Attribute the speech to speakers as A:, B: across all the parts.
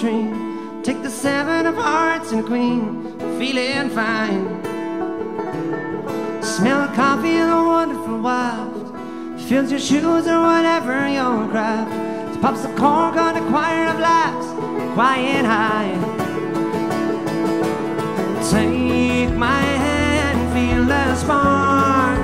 A: tree. Take the 7 of hearts and a queen, feeling fine. Smell of coffee and a wonderful waft fills your shoes or whatever your craft. It pops the cork on a choir of laughs, quiet high. Take my hand, feel the spark.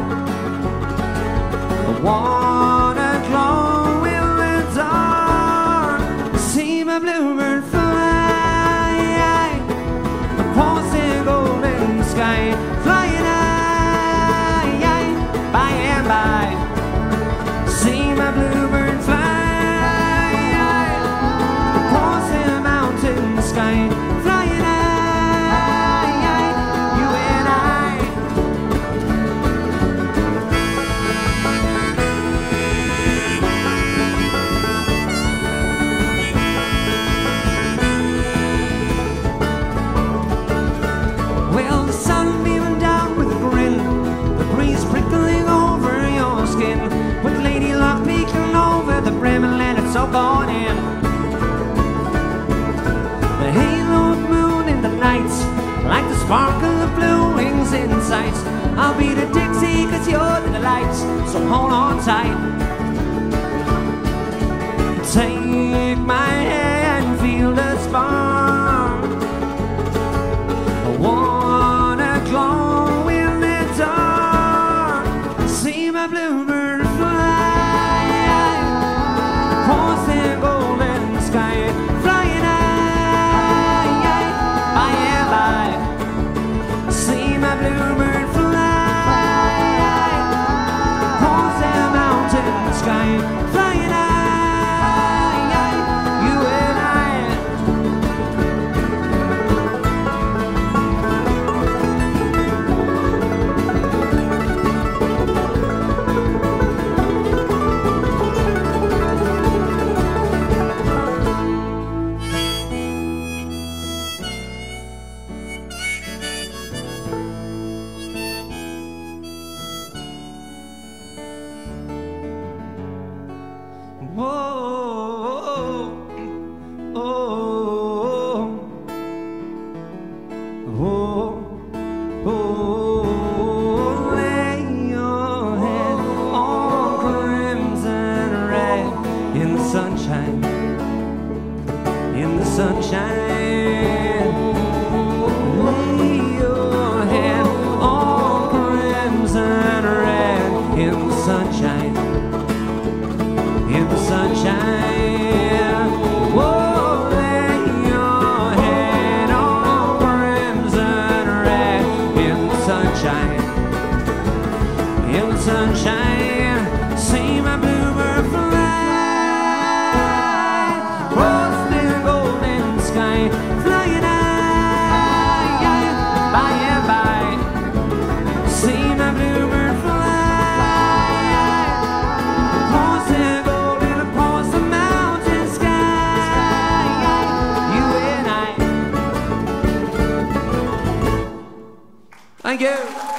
A: I wanna glow in the dark. See my bluebird fly across the golden sky, flying high, by and by. See my bluebird fly across the mountain sky, flying high. So gone in the halo of moon in the nights, like the sparkle of blue wings in sight. I'll be the Dixie 'cause you're the delight, so hold on tight. Take my hand, feel the spark. I wanna glow in the dark. See my bluebird fly across the golden sky, flying high, by and by. See my bluebird fly across the mountain sky, flying high, you and whoa, oh, oh, oh, lay your head on crimson red in the sunshine, in the sunshine. Lay your head on crimson red in the sunshine, in the sunshine. Whoa, lay your head on crimson red in the sunshine, in the sunshine. See my bluebird fly across the golden sky, flying high, by and by. See my bluebird fly across the thank you.